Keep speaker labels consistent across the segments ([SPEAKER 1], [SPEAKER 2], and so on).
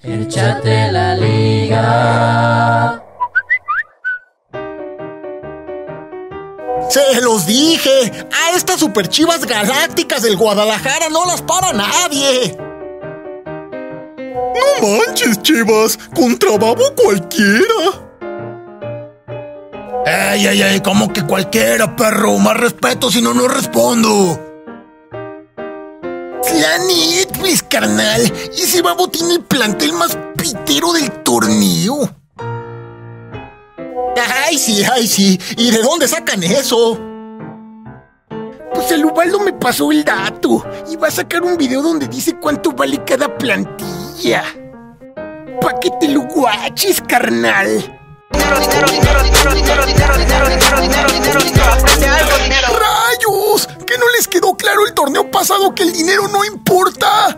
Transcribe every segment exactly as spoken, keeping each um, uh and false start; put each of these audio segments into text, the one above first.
[SPEAKER 1] Échate la liga.
[SPEAKER 2] Se los dije, a estas superchivas galácticas del Guadalajara no las para nadie.
[SPEAKER 3] No manches, Chivas, contra Babo cualquiera.
[SPEAKER 2] Ey, ey, ey, ¿cómo que cualquiera, perro? Más respeto, si no, no respondo. La Netflix, carnal. Ese Babo tiene el plantel más pitero del torneo. Ay, sí, ay, sí. ¿Y de dónde sacan eso? Pues el Ubaldo me pasó el dato. Y va a sacar un video donde dice cuánto vale cada plantilla. Pa' que te lo guaches, carnal. ¡Rayos! ¿Que no les quedó claro el torneo pasado que el dinero no importa?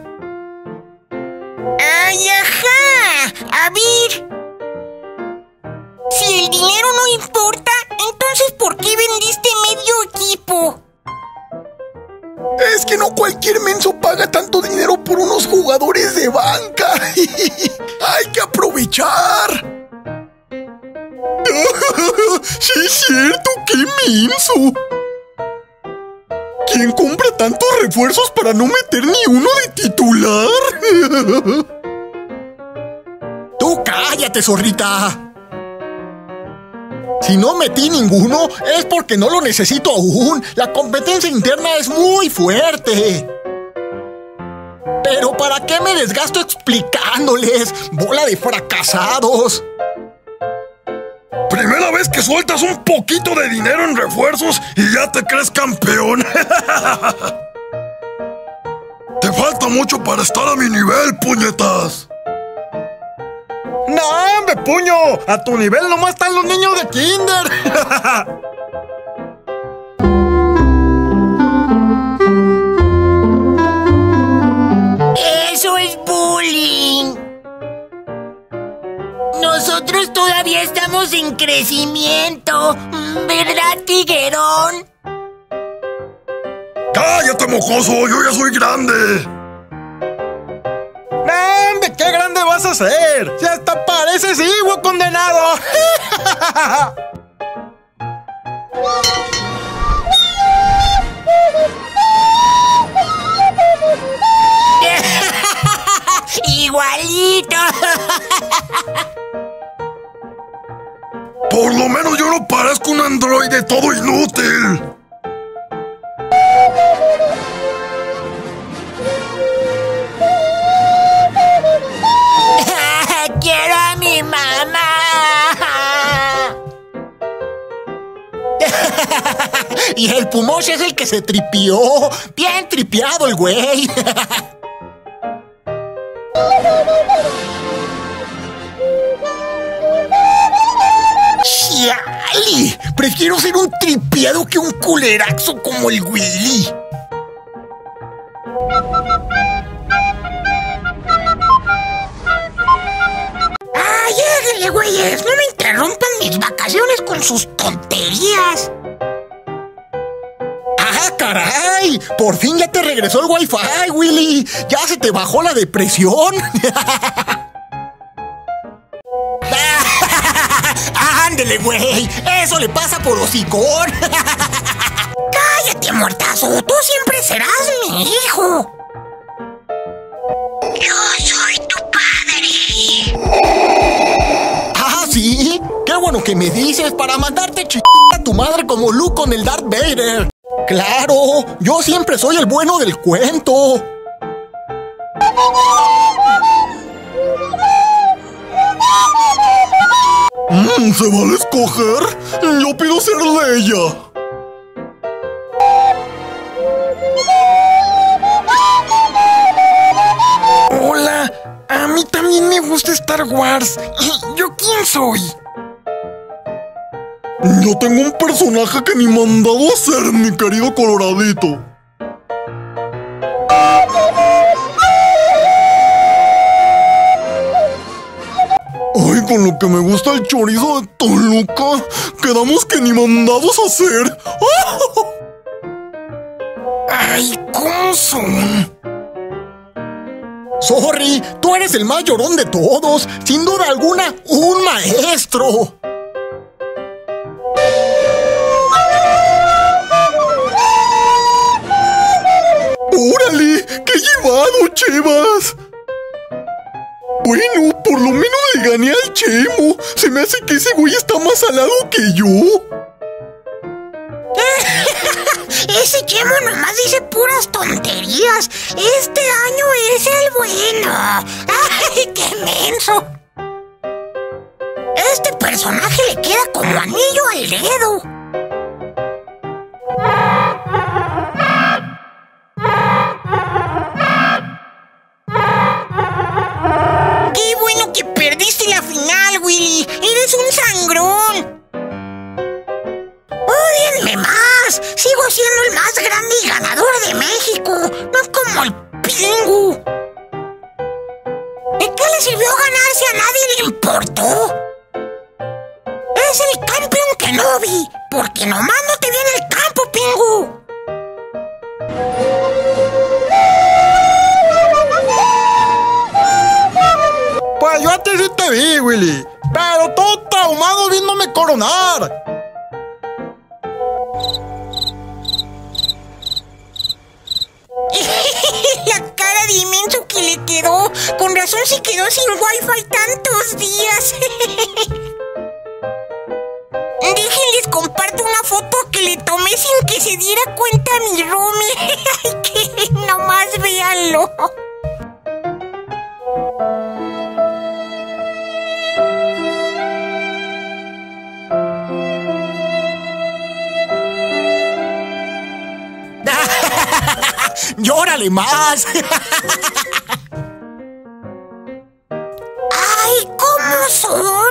[SPEAKER 4] ¡Ay, ajá! A ver... Si el dinero no importa, entonces ¿por qué vendiste medio equipo?
[SPEAKER 2] Es que no cualquier menso paga tanto dinero por unos jugadores de banca. ¡Hay que aprovechar!
[SPEAKER 3] Sí es cierto, qué menso. ¿Quién compra tantos refuerzos para no meter ni uno de titular?
[SPEAKER 2] ¡Tú cállate, zorrita! Si no metí ninguno, es porque no lo necesito aún. La competencia interna es muy fuerte. Pero ¿para qué me desgasto explicándoles? ¡Bola de fracasados!
[SPEAKER 3] Primera vez que sueltas un poquito de dinero en refuerzos y ya te crees campeón. Te falta mucho para estar a mi nivel, puñetas.
[SPEAKER 2] ¡No, hombre, puño! A tu nivel nomás están los niños de kinder.
[SPEAKER 4] ¡Eso es bullying! Nosotros todavía estamos en crecimiento, ¿verdad, Tiguerón?
[SPEAKER 3] ¡Cállate, mojoso! ¡Yo ya soy grande!
[SPEAKER 2] ¡Hombre, qué grande vas a ser! ¡Si hasta pareces igual condenado!
[SPEAKER 4] ¡Igualito!
[SPEAKER 3] Por lo menos yo no parezco un androide todo inútil.
[SPEAKER 4] ¡Quiero a mi mamá!
[SPEAKER 2] Y el Pumosh es el que se tripió. Bien tripiado el güey. ¡Chale! Prefiero ser un tripiado que un culeraxo como el Willy.
[SPEAKER 4] ¡Ay, lléguenle, güeyes! ¡No me interrumpan mis vacaciones con sus tonterías!
[SPEAKER 2] ¡Ah, caray! Por fin ya te regresó el Wi-Fi, Willy. Ya se te bajó la depresión. ¡Ándele, güey! ¡Eso le pasa por hocicón!
[SPEAKER 4] ¡Cállate, muertazo! ¡Tú siempre serás mi hijo! ¡Yo soy tu padre!
[SPEAKER 2] ¡Ah, sí! ¡Qué bueno que me dices para mandarte ch... a tu madre como Luke con el Darth Vader! ¡Claro! ¡Yo siempre soy el bueno del cuento!
[SPEAKER 3] Mm, ¿se vale escoger? Yo pido ser Leia.
[SPEAKER 2] Hola, a mí también me gusta Star Wars. ¿Yo quién soy?
[SPEAKER 3] Yo tengo un personaje que ni mandado a ser, mi querido Coloradito. Ay, con lo que me gusta el chorizo de Toluca, quedamos que ni mandados a hacer.
[SPEAKER 2] Ay, ¿cómo son? Sorry, tú eres el más llorón de todos. Sin duda alguna, un maestro.
[SPEAKER 3] ¡Órale! ¡Qué llevado, Chevas! Bueno, por lo menos le gané al Chemo. Se me hace que ese güey está más salado que yo.
[SPEAKER 4] Ese Chemo nomás dice puras tonterías. Este año es el bueno. ¡Ay, qué menso! Este personaje le queda como anillo al dedo. ¡Qué bueno que perdiste la final, Willy! ¡Eres un sangrón! ¡Ódienme más! Sigo siendo el más grande y ganador de México, no como el Pingu. ¿De qué le sirvió ganarse? A nadie le importó. Es el campeón Kenobi, porque nomás no te viene el campo, Pingu.
[SPEAKER 3] Pues yo a ti sí te vi, Willy. Pero todo traumado viéndome coronar.
[SPEAKER 4] La cara de inmenso que le quedó. Con razón se quedó sin wifi tantos días. Déjenles comparto una foto que le tomé sin que se diera cuenta mi roomie. Ay, que nomás véanlo.
[SPEAKER 2] ¡Llórale más!
[SPEAKER 4] Ay, ¿cómo soy?